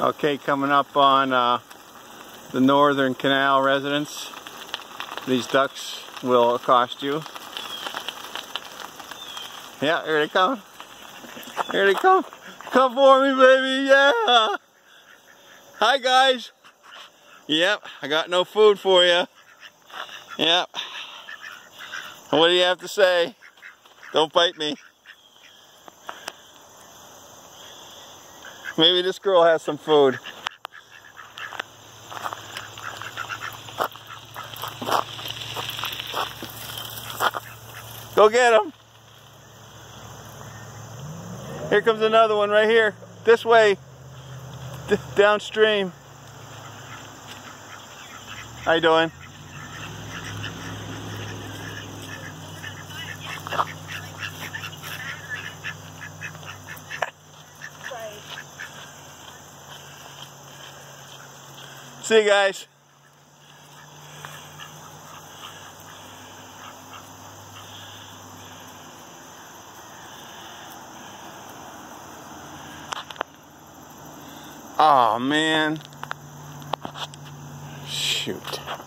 Okay, coming up on the northern canal residence. These ducks will accost you. Yeah, here they come. Here they come. Come for me, baby, yeah! Hi, guys. Yep, I got no food for you. Yep. What do you have to say? Don't bite me. Maybe this girl has some food. Go get him. Here comes another one right here. This way. Downstream. How you doing? See you guys. Oh man. Shoot.